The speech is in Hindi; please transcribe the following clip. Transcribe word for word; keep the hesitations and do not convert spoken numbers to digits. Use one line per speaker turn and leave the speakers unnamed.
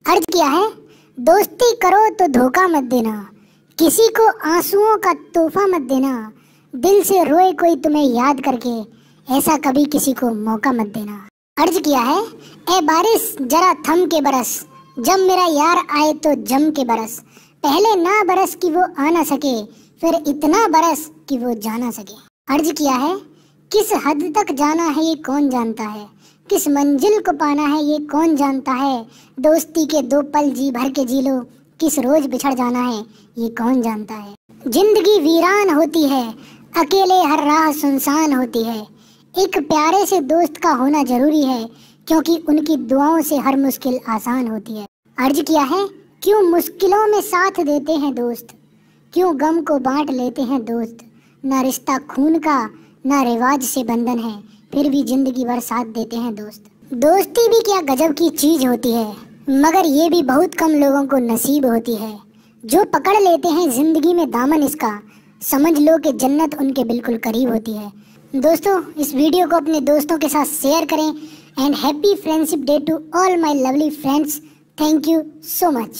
अर्ज किया है, दोस्ती करो तो धोखा मत देना, किसी को आंसुओं का तोहफा मत देना, दिल से रोए कोई तुम्हें याद करके, ऐसा कभी किसी को मौका मत देना। अर्ज किया है, ए बारिश जरा थम के बरस, जब मेरा यार आए तो जम के बरस, पहले ना बरस कि वो आ ना सके, फिर इतना बरस कि वो जा ना सके। अर्ज किया है, किस हद तक जाना है ये कौन जानता है, किस मंजिल को पाना है ये कौन जानता है, दोस्ती के दो पल जी भर के जी लो, किस रोज बिछड़ जाना है ये कौन जानता है। जिंदगी वीरान होती है, अकेले हर राह सुनसान होती है, एक प्यारे से दोस्त का होना जरूरी है, क्योंकि उनकी दुआओं से हर मुश्किल आसान होती है। अर्ज किया है, क्यों मुश्किलों में साथ देते हैं दोस्त, क्यों गम को बांट लेते हैं दोस्त, ना रिश्ता खून का ना रिवाज से बंधन है, फिर भी जिंदगी भर साथ देते हैं दोस्त। दोस्ती भी क्या गजब की चीज होती है, मगर ये भी बहुत कम लोगों को नसीब होती है। जो पकड़ लेते हैं जिंदगी में दामन इसका, समझ लो कि जन्नत उनके बिल्कुल करीब होती है। दोस्तों, इस वीडियो को अपने दोस्तों के साथ शेयर करें and happy friendship day to all my lovely friends. Thank you so much.